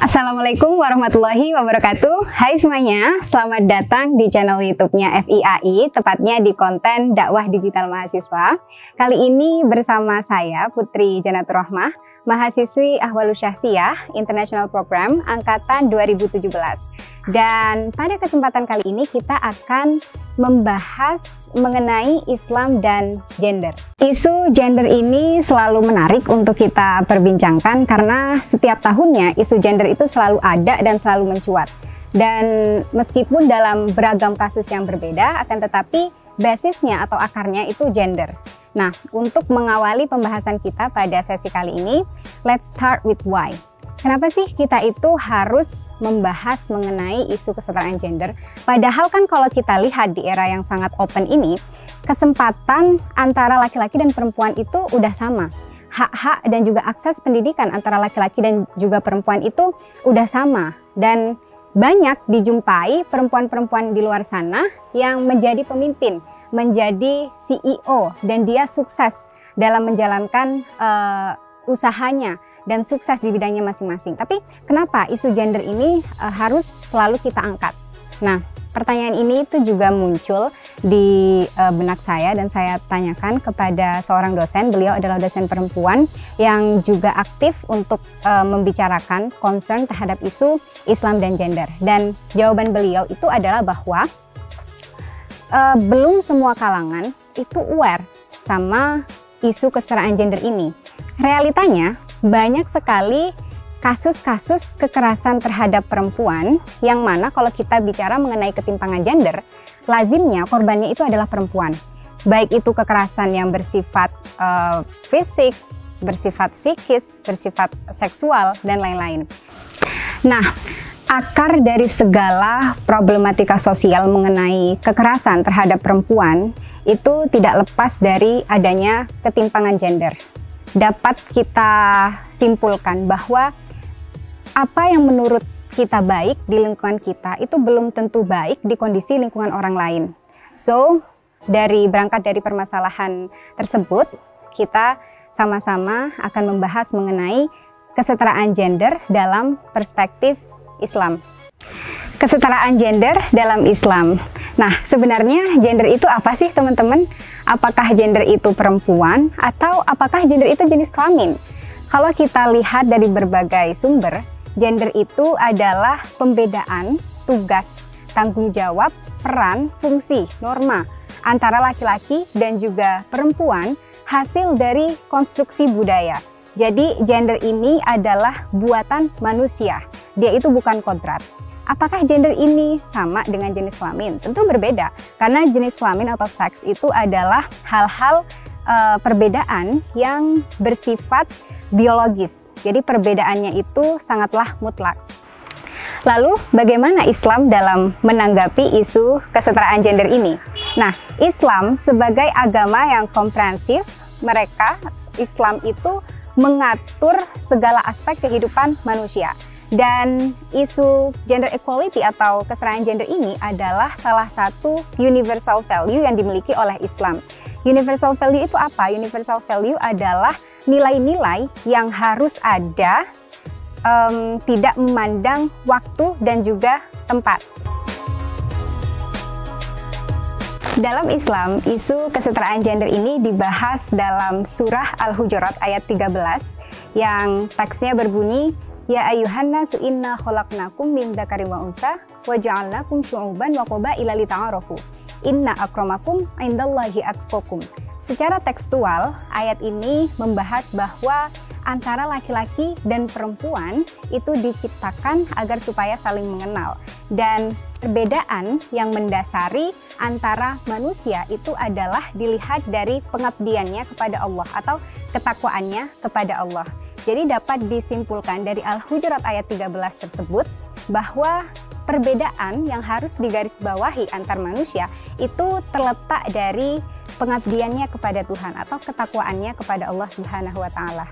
Assalamualaikum warahmatullahi wabarakatuh. Hai semuanya, selamat datang di channel YouTube-nya FIAI, tepatnya di konten dakwah digital mahasiswa. Kali ini bersama saya Putri Janatur Rahmah, mahasiswi Ahwalus Syahsiyah International Program angkatan 2017. Dan pada kesempatan kali ini kita akan membahas mengenai Islam dan gender. Isu gender ini selalu menarik untuk kita perbincangkan karena setiap tahunnya isu gender itu selalu ada dan selalu mencuat. Dan meskipun dalam beragam kasus yang berbeda, akan tetapi basisnya atau akarnya itu gender. Nah, untuk mengawali pembahasan kita pada sesi kali ini, let's start with why. Kenapa sih kita itu harus membahas mengenai isu kesetaraan gender? Padahal kan kalau kita lihat di era yang sangat open ini, kesempatan antara laki-laki dan perempuan itu udah sama. Hak-hak dan juga akses pendidikan antara laki-laki dan juga perempuan itu udah sama. Dan banyak dijumpai perempuan-perempuan di luar sana yang menjadi pemimpin, menjadi CEO, dan dia sukses dalam menjalankan usahanya dan sukses di bidangnya masing-masing. Tapi kenapa isu gender ini harus selalu kita angkat? Nah, pertanyaan ini itu juga muncul di benak saya dan saya tanyakan kepada seorang dosen. Beliau adalah dosen perempuan yang juga aktif untuk membicarakan concern terhadap isu Islam dan gender. Dan jawaban beliau itu adalah bahwa belum semua kalangan itu aware sama isu kesetaraan gender ini. Realitanya, banyak sekali kasus-kasus kekerasan terhadap perempuan yang mana kalau kita bicara mengenai ketimpangan gender, lazimnya korbannya itu adalah perempuan. Baik itu kekerasan yang bersifat fisik, bersifat psikis, bersifat seksual, dan lain-lain. Nah, akar dari segala problematika sosial mengenai kekerasan terhadap perempuan itu tidak lepas dari adanya ketimpangan gender. Dapat kita simpulkan bahwa apa yang menurut kita baik di lingkungan kita itu belum tentu baik di kondisi lingkungan orang lain. So, berangkat dari permasalahan tersebut, kita sama-sama akan membahas mengenai kesetaraan gender dalam perspektif Islam. Kesetaraan gender dalam Islam. Nah, sebenarnya gender itu apa sih, teman-teman? Apakah gender itu perempuan atau apakah gender itu jenis kelamin? Kalau kita lihat dari berbagai sumber, gender itu adalah pembedaan tugas, tanggung jawab, peran, fungsi, norma antara laki-laki dan juga perempuan hasil dari konstruksi budaya. Jadi gender ini adalah buatan manusia, dia itu bukan kodrat. Apakah gender ini sama dengan jenis kelamin? Tentu berbeda, karena jenis kelamin atau seks itu adalah hal-hal perbedaan yang bersifat biologis. Jadi perbedaannya itu sangatlah mutlak. Lalu bagaimana Islam dalam menanggapi isu kesetaraan gender ini? Nah, Islam sebagai agama yang komprehensif, Islam itu mengatur segala aspek kehidupan manusia. Dan isu gender equality atau kesetaraan gender ini adalah salah satu universal value yang dimiliki oleh Islam. Universal value itu apa? Universal value adalah nilai-nilai yang harus ada, tidak memandang waktu dan juga tempat. Dalam Islam, isu kesetaraan gender ini dibahas dalam surah Al-Hujurat ayat 13 yang teksnya berbunyi, Ya ayyuhan nasu inna khalaqnakum min dzakarin wa untha wa ja'alnakum syu'uban wa qabaila lita'arafu. Inna akramakum indallahi atqakum. Secara tekstual, ayat ini membahas bahwa antara laki-laki dan perempuan itu diciptakan agar supaya saling mengenal. Dan perbedaan yang mendasari antara manusia itu adalah dilihat dari pengabdiannya kepada Allah atau ketakwaannya kepada Allah. Jadi dapat disimpulkan dari Al-Hujurat ayat 13 tersebut bahwa perbedaan yang harus digarisbawahi antar manusia itu terletak dari pengabdiannya kepada Tuhan atau ketakwaannya kepada Allah Subhanahu wa Ta'ala.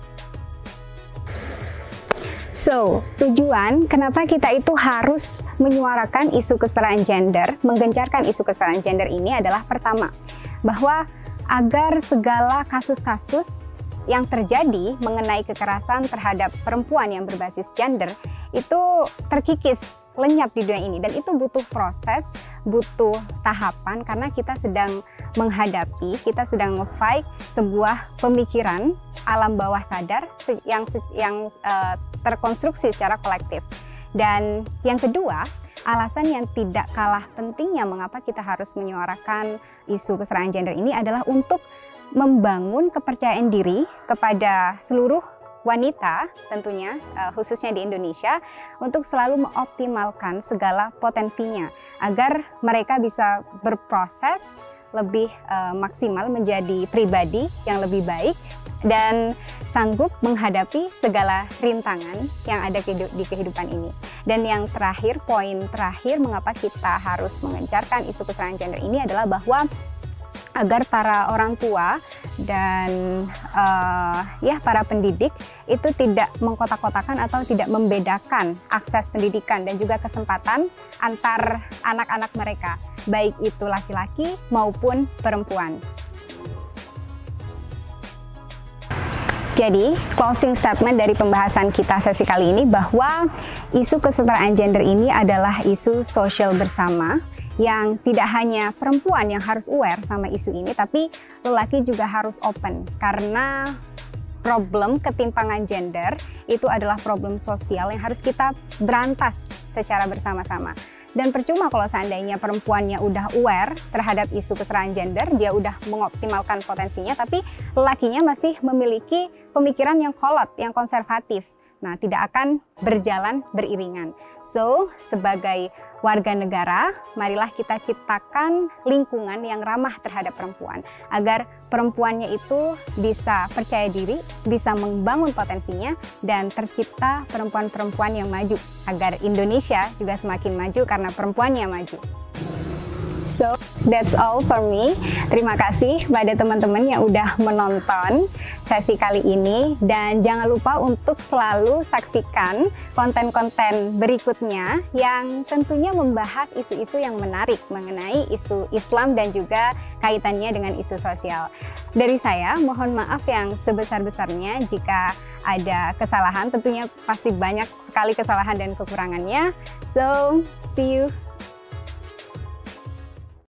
So, tujuan kenapa kita itu harus menyuarakan isu kesetaraan gender, menggencarkan isu kesetaraan gender ini adalah pertama, bahwa agar segala kasus-kasus yang terjadi mengenai kekerasan terhadap perempuan yang berbasis gender itu terkikis, lenyap di dunia ini. Dan itu butuh proses, butuh tahapan, karena kita sedang menghadapi, kita sedang nge-fight sebuah pemikiran alam bawah sadar yang terkonstruksi secara kolektif. Dan yang kedua, alasan yang tidak kalah pentingnya mengapa kita harus menyuarakan isu kesetaraan gender ini adalah untuk membangun kepercayaan diri kepada seluruh wanita, tentunya khususnya di Indonesia, untuk selalu mengoptimalkan segala potensinya agar mereka bisa berproses lebih maksimal menjadi pribadi yang lebih baik dan sanggup menghadapi segala rintangan yang ada di kehidupan ini. Dan yang terakhir, poin terakhir mengapa kita harus mengencarkan isu kesetaraan gender ini adalah bahwa agar para orang tua dan para pendidik itu tidak mengkotak-kotakan atau tidak membedakan akses pendidikan dan juga kesempatan antar anak-anak mereka, baik itu laki-laki maupun perempuan. Jadi, closing statement dari pembahasan kita sesi kali ini bahwa isu kesetaraan gender ini adalah isu sosial bersama yang tidak hanya perempuan yang harus aware sama isu ini, tapi lelaki juga harus open, karena problem ketimpangan gender itu adalah problem sosial yang harus kita berantas secara bersama-sama. Dan percuma kalau seandainya perempuannya udah aware terhadap isu kesetaraan gender, dia udah mengoptimalkan potensinya, tapi lelakinya masih memiliki pemikiran yang kolot, yang konservatif. Nah, tidak akan berjalan beriringan. So, sebagai warga negara, marilah kita ciptakan lingkungan yang ramah terhadap perempuan, agar perempuannya itu bisa percaya diri, bisa membangun potensinya, dan tercipta perempuan-perempuan yang maju, agar Indonesia juga semakin maju karena perempuannya maju. So, that's all for me. Terima kasih pada teman-teman yang udah menonton sesi kali ini, dan jangan lupa untuk selalu saksikan konten-konten berikutnya yang tentunya membahas isu-isu yang menarik mengenai isu Islam dan juga kaitannya dengan isu sosial. Dari saya, mohon maaf yang sebesar-besarnya jika ada kesalahan, tentunya pasti banyak sekali kesalahan dan kekurangannya. So, see you